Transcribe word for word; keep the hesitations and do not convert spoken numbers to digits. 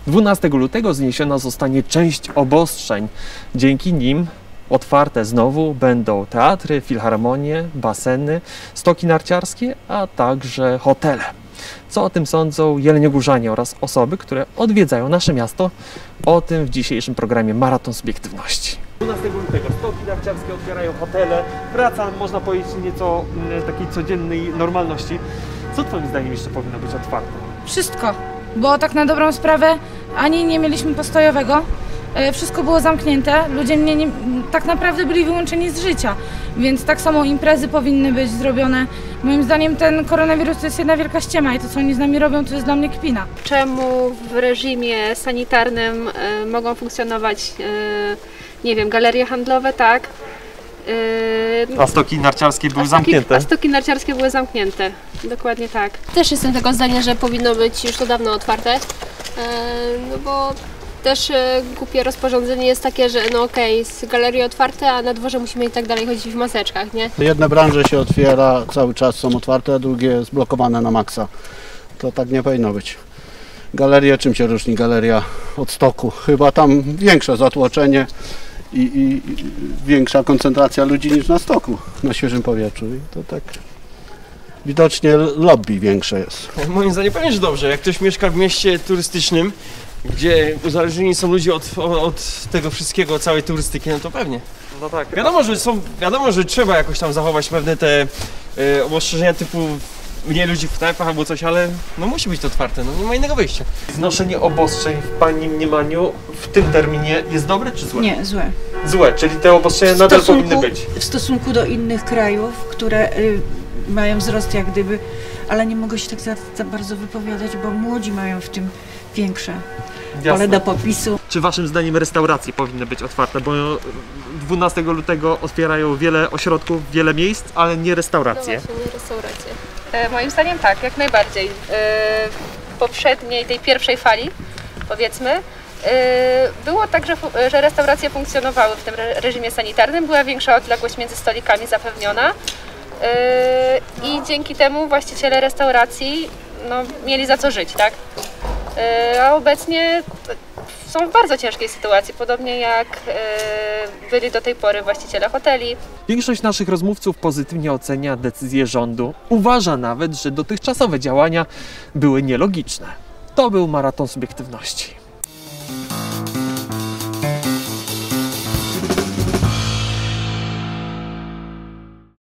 dwunastego lutego zniesiona zostanie część obostrzeń. Dzięki nim otwarte znowu będą teatry, filharmonie, baseny, stoki narciarskie, a także hotele. Co o tym sądzą jeleniogórzanie oraz osoby, które odwiedzają nasze miasto? O tym w dzisiejszym programie Maraton Subiektywności. dwunastego lutego stoki narciarskie otwierają, hotele, wraca, można powiedzieć, nieco takiej codziennej normalności. Co Twoim zdaniem jeszcze powinno być otwarte? Wszystko, bo tak na dobrą sprawę ani nie mieliśmy postojowego, wszystko było zamknięte, ludzie nie, nie, tak naprawdę byli wyłączeni z życia, więc tak samo imprezy powinny być zrobione. Moim zdaniem ten koronawirus to jest jedna wielka ściema i to, co oni z nami robią, to jest dla mnie kpina. Czemu w reżimie sanitarnym y, mogą funkcjonować, y, nie wiem, galerie handlowe, tak? Y, a stoki narciarskie były a stoki, zamknięte? A stoki narciarskie były zamknięte, dokładnie tak. Też jestem tego zdania, że powinno być już to dawno otwarte, y, no bo też e, głupie rozporządzenie jest takie, że no okej, okay, galerie otwarte, a na dworze musimy i tak dalej chodzić w maseczkach, nie? Jedne branże się otwiera, cały czas są otwarte, a drugie zblokowane na maksa. To tak nie powinno być. Galeria, czym się różni galeria od stoku? Chyba tam większe zatłoczenie i, i, i większa koncentracja ludzi niż na stoku, na świeżym powietrzu. I to tak widocznie lobby większe jest. Moim zdaniem pewnie, że dobrze. Jak ktoś mieszka w mieście turystycznym, gdzie uzależnieni są ludzie od, od tego wszystkiego, całej turystyki, no to pewnie. No tak. Wiadomo, że są, wiadomo, że trzeba jakoś tam zachować pewne te y, ostrzeżenia typu mniej ludzi w knajpach albo coś, ale no musi być to otwarte, no nie ma innego wyjścia. Znoszenie obostrzeń w Pani mniemaniu w tym terminie jest dobre czy złe? Nie, złe. Złe, czyli te obostrzenia W nadal stosunku- powinny być. W stosunku do innych krajów, które y, mają wzrost jak gdyby, ale nie mogę się tak za, za bardzo wypowiadać, bo młodzi mają w tym większe pole Jasne. do popisu. Czy Waszym zdaniem restauracje powinny być otwarte? Bo dwunastego lutego otwierają wiele ośrodków, wiele miejsc, ale nie No restauracje. właśnie, nie restauracje. E, moim zdaniem tak, jak najbardziej. E, w poprzedniej, tej pierwszej fali, powiedzmy, e, było tak, że, fu- że restauracje funkcjonowały w tym re- reżimie sanitarnym, była większa odległość między stolikami zapewniona e, i dzięki temu właściciele restauracji no, mieli za co żyć, tak? E, a obecnie są w bardzo ciężkiej sytuacji, podobnie jak e, byli do tej pory właściciele hoteli. Większość naszych rozmówców pozytywnie ocenia decyzję rządu. Uważa nawet, że dotychczasowe działania były nielogiczne. To był Maraton Subiektywności.